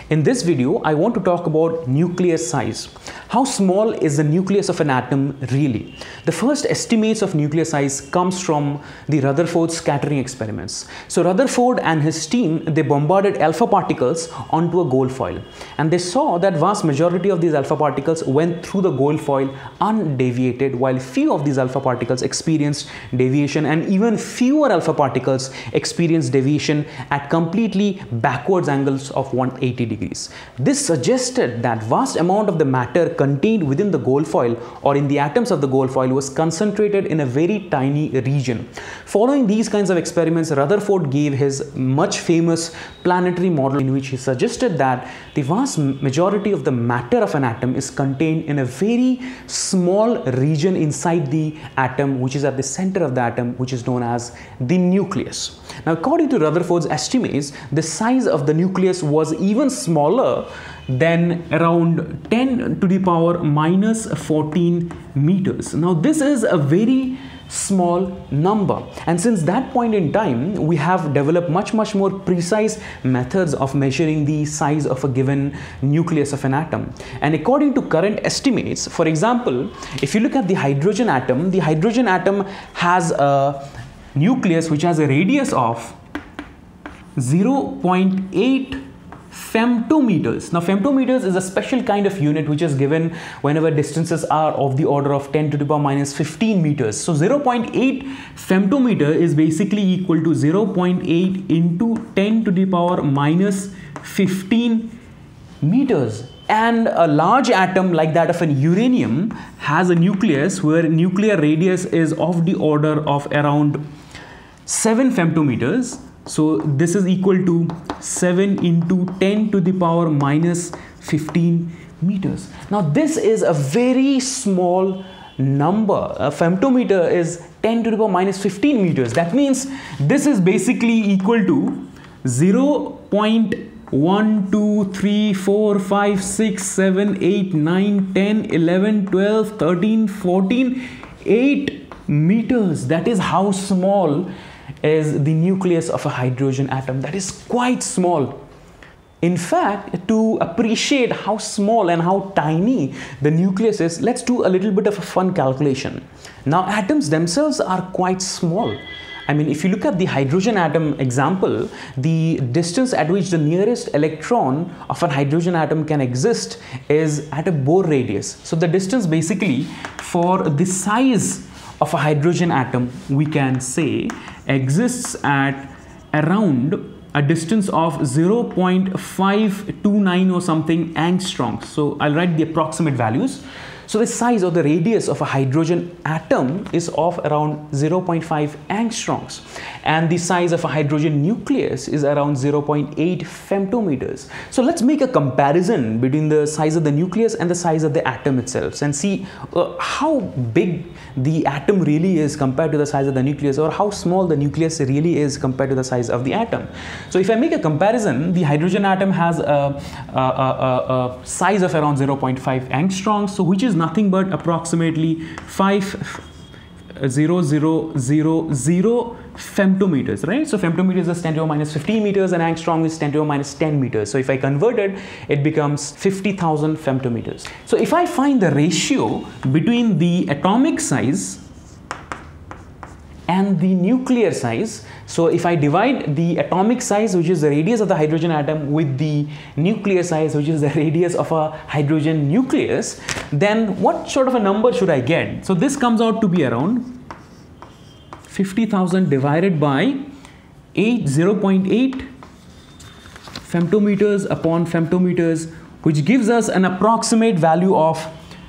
In this video, I want to talk about nucleus size. How small is the nucleus of an atom really? The first estimates of nucleus size comes from the Rutherford scattering experiments. So Rutherford and his team, they bombarded alpha particles onto a gold foil, and they saw that vast majority of these alpha particles went through the gold foil undeviated, while few of these alpha particles experienced deviation, and even fewer alpha particles experienced deviation at completely backwards angles of 180 degrees. This suggested that vast amount of the matter contained within the gold foil or in the atoms of the gold foil was concentrated in a very tiny region. Following these kinds of experiments, Rutherford gave his much famous planetary model, in which he suggested that the vast majority of the matter of an atom is contained in a very small region inside the atom, which is at the center of the atom, which is known as the nucleus. Now, according to Rutherford's estimates, the size of the nucleus was even smaller than around 10 to the power minus 14 meters. Now, this is a very small number, and since that point in time we have developed much more precise methods of measuring the size of a given nucleus of an atom. And according to current estimates, for example, if you look at the hydrogen atom has a nucleus which has a radius of 0.8 femtometers. Now, femtometers is a special kind of unit which is given whenever distances are of the order of 10 to the power minus 15 meters. So 0.8 femtometer is basically equal to 0.8 into 10 to the power minus 15 meters. And a large atom like that of an uranium has a nucleus where nuclear radius is of the order of around 7 femtometers. So this is equal to 7 into 10 to the power minus 15 meters. Now, this is a very small number. A femtometer is 10 to the power minus 15 meters. That means this is basically equal to 0.1, 2, 3, 4, 5, 6, 7, 8, 9, 10, 11, 12, 13, 14, 8 meters. That is how small is the nucleus of a hydrogen atom. That is quite small. In fact, to appreciate how small and how tiny the nucleus is, let's do a little bit of a fun calculation. Now, atoms themselves are quite small. I mean, if you look at the hydrogen atom example, the distance at which the nearest electron of a hydrogen atom can exist is at a Bohr radius. So the distance basically for the size of a hydrogen atom, we can say, exists at around a distance of 0.529 or something angstroms. So I'll write the approximate values. So the size or the radius of a hydrogen atom is of around 0.5 angstroms, and the size of a hydrogen nucleus is around 0.8 femtometers. So let's make a comparison between the size of the nucleus and the size of the atom itself, and see how big the atom really is compared to the size of the nucleus, or how small the nucleus really is compared to the size of the atom. So if I make a comparison, the hydrogen atom has a size of around 0.5 angstroms, so which is nothing but approximately 5,000 femtometers, right? So femtometers is 10 to the minus 15 meters, and angstrom is 10 to the minus 10 meters. So if I convert it, it becomes 50,000 femtometers. So if I find the ratio between the atomic size and the nuclear size, so if I divide the atomic size, which is the radius of the hydrogen atom, with the nuclear size, which is the radius of a hydrogen nucleus, then what sort of a number should I get? So this comes out to be around 50,000 divided by 0.8 femtometers upon femtometers, which gives us an approximate value of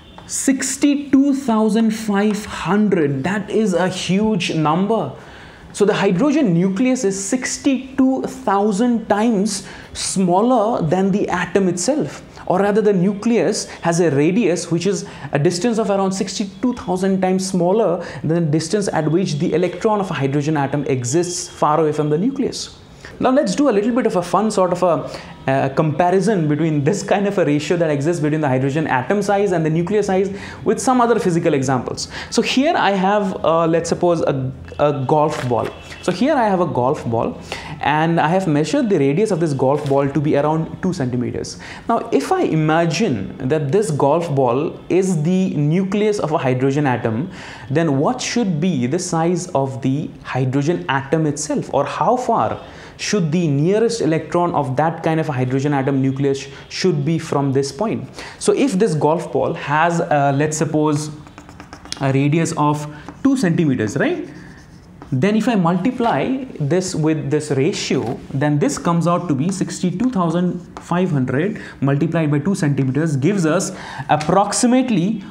62,500. That is a huge number. So the hydrogen nucleus is 62,000 times smaller than the atom itself, or rather the nucleus has a radius which is a distance of around 62,000 times smaller than the distance at which the electron of a hydrogen atom exists far away from the nucleus. Now let's do a little bit of a fun sort of a comparison between this kind of a ratio that exists between the hydrogen atom size and the nuclear size with some other physical examples. So here I have, let's suppose a golf ball. So here I have a golf ball, and I have measured the radius of this golf ball to be around 2 centimeters. Now if I imagine that this golf ball is the nucleus of a hydrogen atom, then what should be the size of the hydrogen atom itself, or how far should the nearest electron of that kind of a hydrogen atom nucleus should be from this point? So if this golf ball has let's suppose a radius of 2 centimeters, right? Then if I multiply this with this ratio, then this comes out to be 62,500 multiplied by 2 centimeters gives us approximately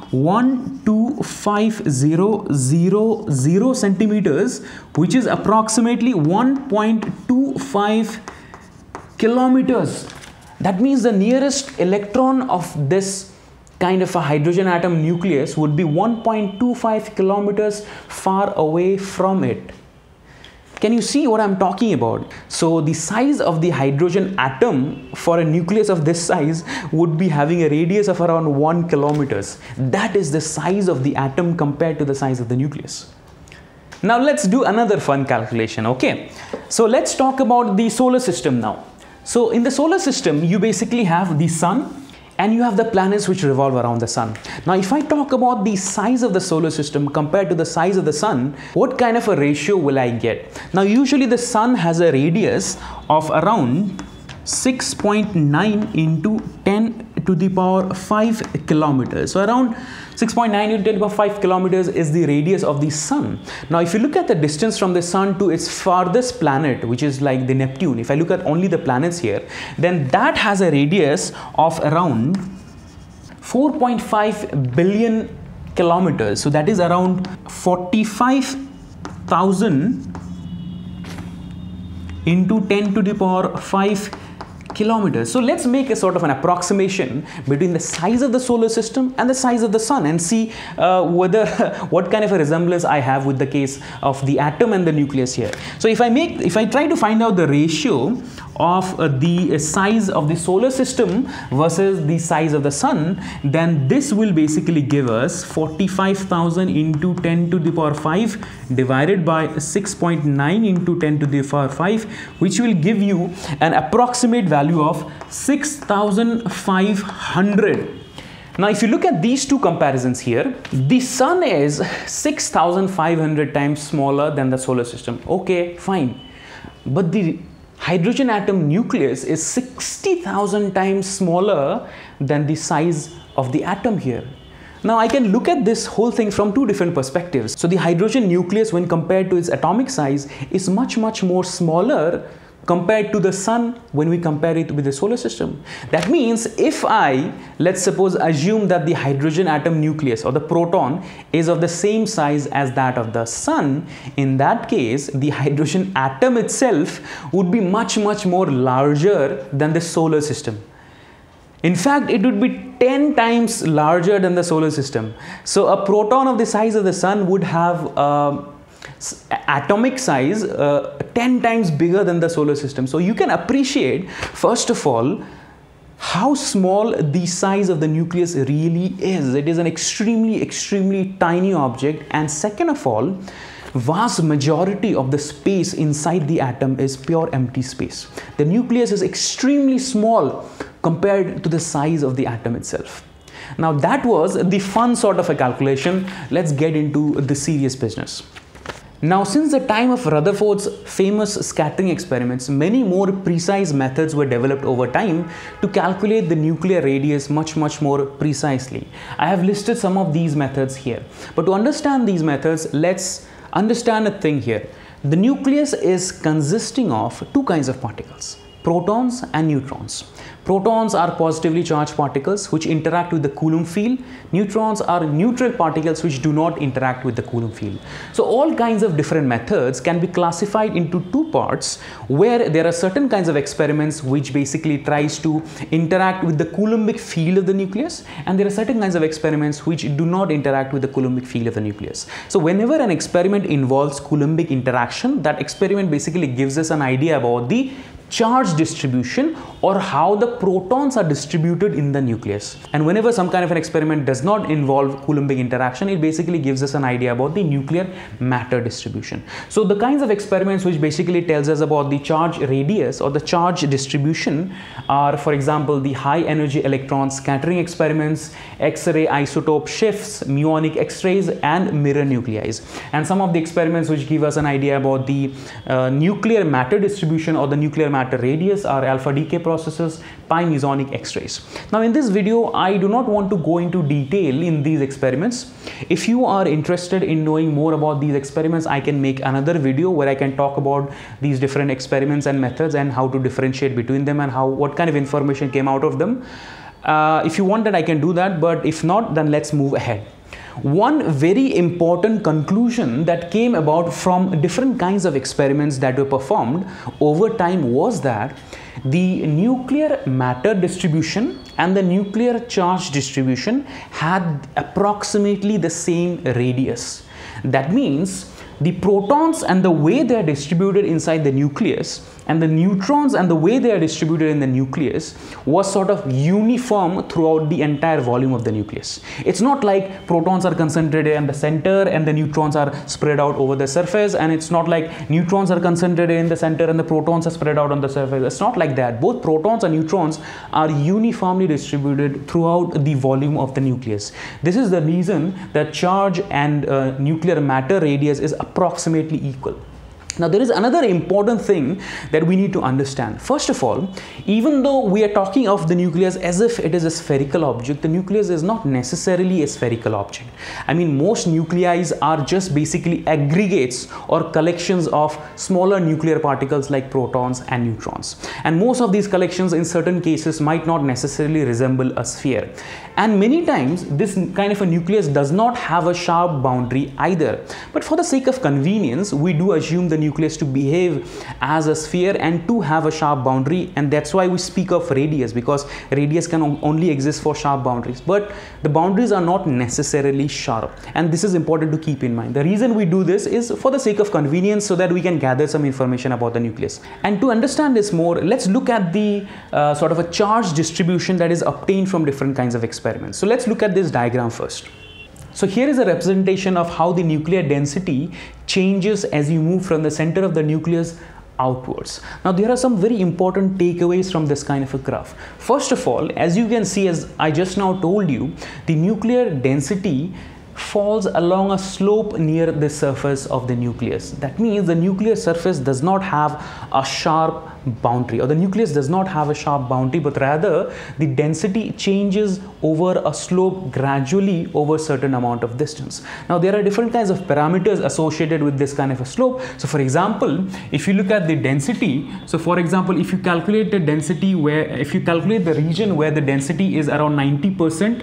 125,000 centimeters, which is approximately 1.25 kilometers. That means the nearest electron of this kind of a hydrogen atom nucleus would be 1.25 kilometers far away from it. Can you see what I'm talking about? So the size of the hydrogen atom for a nucleus of this size would be having a radius of around 1 kilometers. That is the size of the atom compared to the size of the nucleus. Now let's do another fun calculation, okay? So let's talk about the solar system now. So in the solar system, you basically have the sun, and you have the planets which revolve around the sun. Now if I talk about the size of the solar system compared to the size of the sun, what kind of a ratio will I get? Now usually the sun has a radius of around 6.9 into 10 to the power 5 kilometers. So around 6.9 into 10 to the power 5 kilometers is the radius of the sun. Now if you look at the distance from the sun to its farthest planet, which is like the Neptune, if I look at only the planets here, then that has a radius of around 4.5 billion kilometers. So that is around 45,000 into 10 to the power 5 kilometers. So let's make a sort of an approximation between the size of the solar system and the size of the sun, and see whether what kind of a resemblance I have with the case of the atom and the nucleus here. So if I try to find out the ratio of the size of the solar system versus the size of the sun, then this will basically give us 45,000 into 10 to the power 5 divided by 6.9 into 10 to the power 5, which will give you an approximate value of 6,500. Now if you look at these two comparisons here, the sun is 6,500 times smaller than the solar system. Okay, fine. But the hydrogen atom nucleus is 60,000 times smaller than the size of the atom here. Now I can look at this whole thing from two different perspectives. So the hydrogen nucleus, when compared to its atomic size, is much more smaller compared to the sun when we compare it with the solar system. That means if I, let's suppose, assume that the hydrogen atom nucleus or the proton is of the same size as that of the sun, in that case the hydrogen atom itself would be much more larger than the solar system. In fact, it would be 10 times larger than the solar system. So a proton of the size of the sun would have atomic size 10 times bigger than the solar system. So you can appreciate, first of all, how small the size of the nucleus really is. It is an extremely tiny object. And second of all, vast majority of the space inside the atom is pure empty space. The nucleus is extremely small compared to the size of the atom itself. Now that was the fun sort of a calculation. Let's get into the serious business. Now, since the time of Rutherford's famous scattering experiments, many more precise methods were developed over time to calculate the nuclear radius much more precisely. I have listed some of these methods here. But to understand these methods, let's understand a thing here. The nucleus is consisting of two kinds of particles: protons and neutrons. Protons are positively charged particles which interact with the Coulomb field. Neutrons are neutral particles which do not interact with the Coulomb field. So all kinds of different methods can be classified into two parts, where there are certain kinds of experiments which basically tries to interact with the Coulombic field of the nucleus, and there are certain kinds of experiments which do not interact with the Coulombic field of the nucleus. So whenever an experiment involves Coulombic interaction, that experiment basically gives us an idea about the charge distribution or how the protons are distributed in the nucleus. And whenever some kind of an experiment does not involve Coulombic interaction, it basically gives us an idea about the nuclear matter distribution. So the kinds of experiments which basically tells us about the charge radius or the charge distribution are, for example, the high energy electron scattering experiments, X-ray isotope shifts, muonic X-rays, and mirror nuclei. And some of the experiments which give us an idea about the nuclear matter distribution or the nuclear matter radius are alpha decay processes, pi mesonic X-rays. Now in this video, I do not want to go into detail in these experiments. If you are interested in knowing more about these experiments, I can make another video where I can talk about these different experiments and methods and how to differentiate between them and what kind of information came out of them. If you want that, I can do that, but if not, then let's move ahead. One very important conclusion that came about from different kinds of experiments that were performed over time was that the nuclear matter distribution and the nuclear charge distribution had approximately the same radius. That means the protons and the way they are distributed inside the nucleus and the neutrons and the way they are distributed in the nucleus was sort of uniform throughout the entire volume of the nucleus. It's not like protons are concentrated in the center and the neutrons are spread out over the surface, and it's not like neutrons are concentrated in the center and the protons are spread out on the surface. It's not like that. Both protons and neutrons are uniformly distributed throughout the volume of the nucleus. This is the reason that charge and nuclear matter radius is approximately equal. Now, there is another important thing that we need to understand. First of all, even though we are talking of the nucleus as if it is a spherical object, the nucleus is not necessarily a spherical object. I mean, most nuclei are just basically aggregates or collections of smaller nuclear particles like protons and neutrons. And most of these collections in certain cases might not necessarily resemble a sphere. And many times, this kind of a nucleus does not have a sharp boundary either. But for the sake of convenience, we do assume the nucleus to behave as a sphere and to have a sharp boundary, and that's why we speak of radius, because radius can only exist for sharp boundaries, but the boundaries are not necessarily sharp, and this is important to keep in mind. The reason we do this is for the sake of convenience, so that we can gather some information about the nucleus. And to understand this more, let's look at the sort of a charge distribution that is obtained from different kinds of experiments. So let's look at this diagram first. So here is a representation of how the nuclear density changes as you move from the center of the nucleus outwards. Now there are some very important takeaways from this kind of a graph. First of all, as you can see, as I just now told you, the nuclear density falls along a slope near the surface of the nucleus. That means the nuclear surface does not have a sharp boundary, or the nucleus does not have a sharp boundary, but rather the density changes over a slope gradually over a certain amount of distance. Now there are different kinds of parameters associated with this kind of a slope. So for example, if you look at the density, so for example, if you calculate the density if you calculate the region where the density is around 90%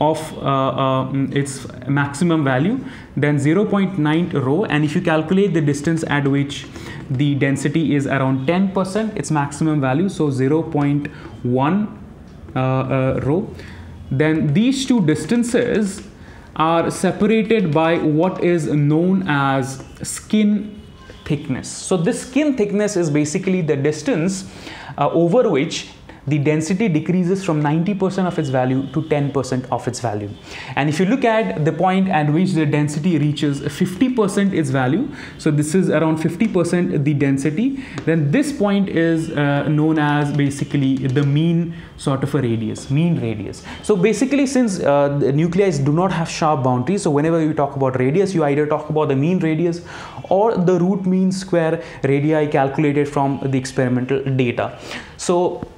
of its maximum value, then 0.9 rho, and if you calculate the distance at which the density is around 10% its maximum value, so 0.1 rho, then these two distances are separated by what is known as skin thickness. So this skin thickness is basically the distance over which the density decreases from 90% of its value to 10% of its value. And if you look at the point at which the density reaches 50% its value, so this is around 50% the density, then this point is known as basically the mean sort of a radius, mean radius. So basically, since the nuclei do not have sharp boundaries, so whenever you talk about radius, you either talk about the mean radius or the root mean square radii calculated from the experimental data. So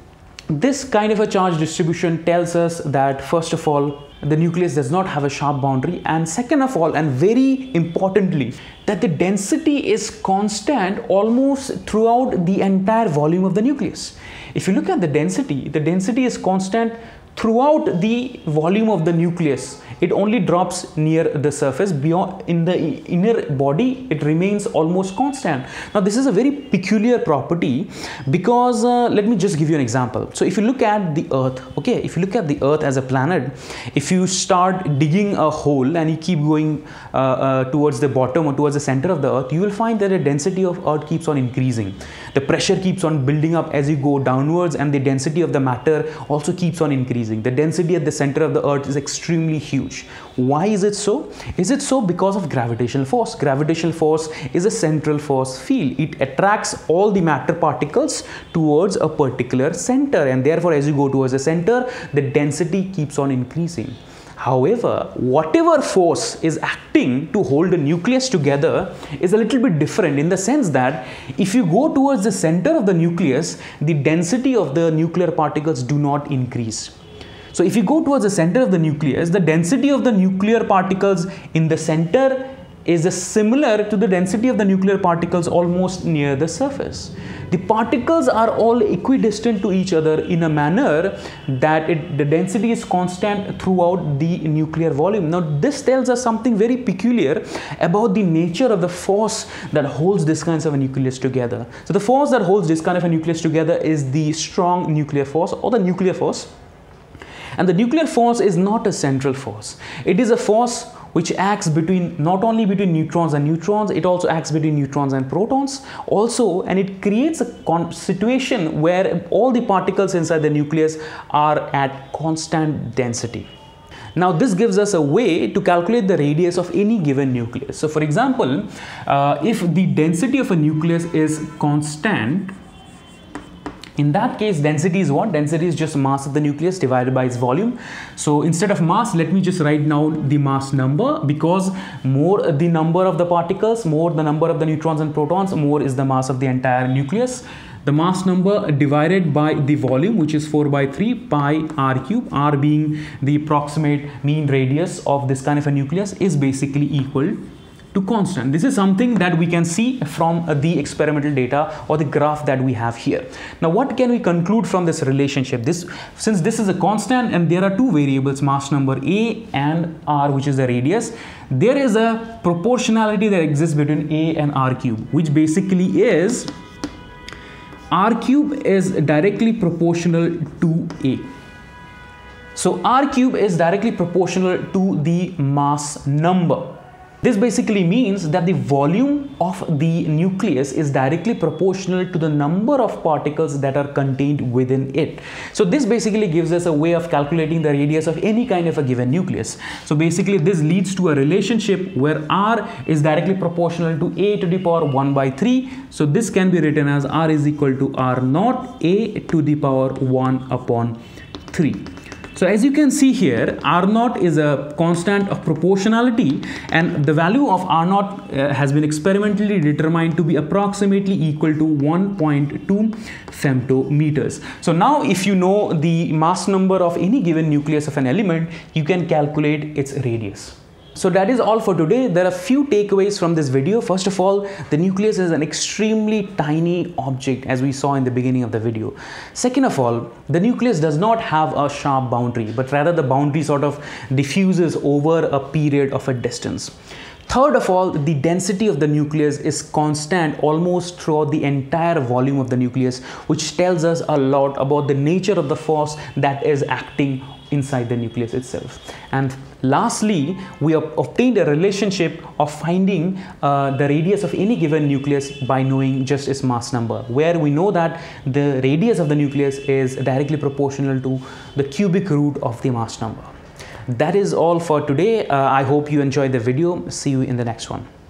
This kind of a charge distribution tells us that first of all, the nucleus does not have a sharp boundary, and second of all, and very importantly, that the density is constant almost throughout the entire volume of the nucleus. If you look at the density is constant throughout the volume of the nucleus. It only drops near the surface. Beyond, in the inner body, it remains almost constant. Now this is a very peculiar property because let me just give you an example. So if you look at the earth, okay, if you look at the earth as a planet, if you start digging a hole and you keep going towards the bottom or towards the center of the earth, you will find that the density of earth keeps on increasing. The pressure keeps on building up as you go downwards, and the density of the matter also keeps on increasing. The density at the center of the earth is extremely huge. Why is it so? Is it so because of gravitational force? Gravitational force is a central force field. It attracts all the matter particles towards a particular center, and therefore as you go towards the center, the density keeps on increasing. However, whatever force is acting to hold the nucleus together is a little bit different, in the sense that if you go towards the center of the nucleus, the density of the nuclear particles do not increase. So if you go towards the center of the nucleus, the density of the nuclear particles in the center is similar to the density of the nuclear particles almost near the surface. The particles are all equidistant to each other in a manner that the density is constant throughout the nuclear volume. Now this tells us something very peculiar about the nature of the force that holds this kinds of a nucleus together. So the force that holds this kind of a nucleus together is the strong nuclear force, or the nuclear force. And the nuclear force is not a central force. It is a force which acts not only between neutrons and neutrons, it also acts between neutrons and protons also, and it creates a situation where all the particles inside the nucleus are at constant density. Now this gives us a way to calculate the radius of any given nucleus. So for example, if the density of a nucleus is constant, in that case, density is what? Density is just mass of the nucleus divided by its volume. So instead of mass, let me just write down the mass number, because more the number of the particles, more the number of the neutrons and protons, more is the mass of the entire nucleus. The mass number divided by the volume, which is 4 by 3 pi r cube, r being the approximate mean radius of this kind of a nucleus, is basically equal to constant. This is something that we can see from the experimental data or the graph that we have here. Now what can we conclude from this relationship? Since this is a constant and there are two variables, mass number a and r, which is the radius, there is a proportionality that exists between a and r cube, which basically is r cube is directly proportional to a. So r cube is directly proportional to the mass number. This basically means that the volume of the nucleus is directly proportional to the number of particles that are contained within it. So this basically gives us a way of calculating the radius of any kind of a given nucleus. So basically this leads to a relationship where r is directly proportional to a to the power 1 by 3. So this can be written as r is equal to r naught a to the power 1 upon 3. So as you can see here, R naught is a constant of proportionality, and the value of R naught has been experimentally determined to be approximately equal to 1.2 femtometers. So now if you know the mass number of any given nucleus of an element, you can calculate its radius. So that is all for today. There are a few takeaways from this video. First of all, the nucleus is an extremely tiny object, as we saw in the beginning of the video. Second of all, the nucleus does not have a sharp boundary, but rather the boundary sort of diffuses over a period of a distance. Third of all, the density of the nucleus is constant almost throughout the entire volume of the nucleus, which tells us a lot about the nature of the force that is acting inside the nucleus itself. And lastly, we have obtained a relationship of finding the radius of any given nucleus by knowing just its mass number, where we know that the radius of the nucleus is directly proportional to the cubic root of the mass number. That is all for today. I hope you enjoyed the video. See you in the next one.